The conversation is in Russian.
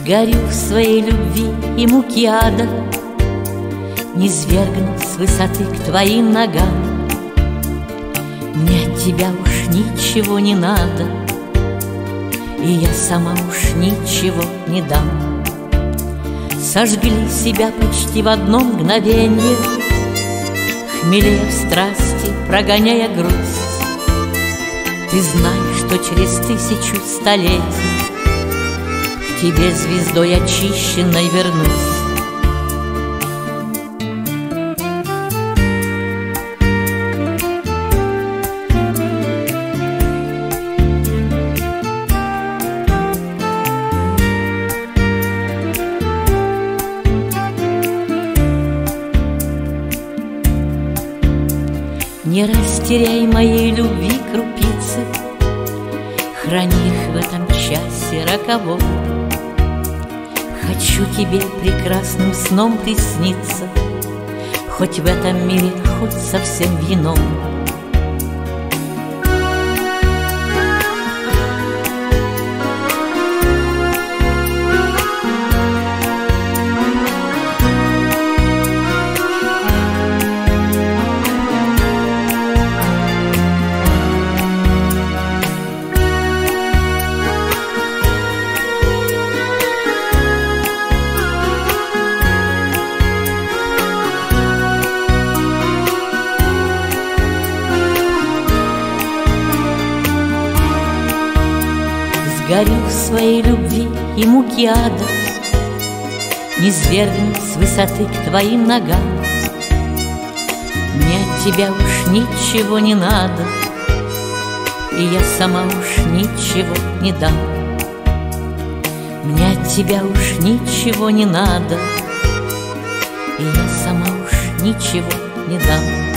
Сгорю в своей любви и муки ада, не свергну с высоты к твоим ногам. Мне от тебя уж ничего не надо, и я сама уж ничего не дам. Сожгли себя почти в одно мгновенье, хмелея в страсти, прогоняя грусть. Ты знаешь, что через 1000 столетий к тебе звездой очищенной вернусь. Не растеряй моей любви крупицы, храни их в этом часе роковом. Хочу тебе прекрасным сном присниться, хоть в этом мире, хоть совсем в ином. Сгорю в своей любви и муки ада, не свергну с высоты к твоим ногам. Мне от тебя уж ничего не надо, и я сама уж ничего не дам. Мне от тебя уж ничего не надо, и я сама уж ничего не дам.